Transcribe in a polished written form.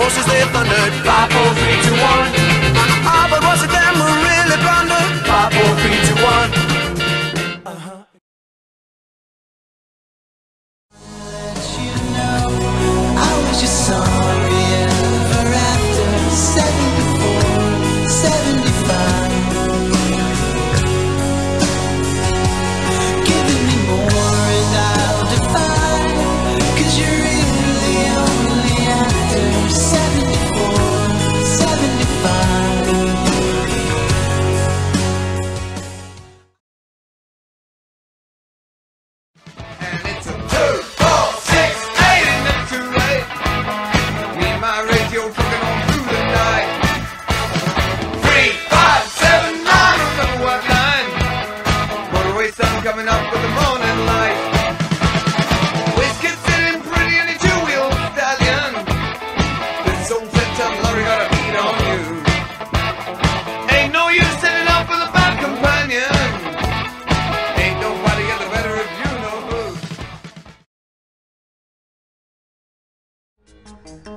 horses they thundered. 5, 4, 3, 2, 1. Ah, but was it them who really blundered? 5, 4, 3, 2, 1. I was just sorry ever after 74, 75. Giving me more and I'll defy, 'cause you're really only after 74, 75. And it's a 2, 4, 6, 8, and never too late. Me and my radio trucking on through the night. 3, 5, 7, 9, remember what line? Motorway sun coming up with the morning light. Whiskey sitting pretty in a two-wheel stallion. This old 10-ton lorry got a beat on you. Ain't no use sitting up with a bad companion. Ain't nobody get the better of you, no blues.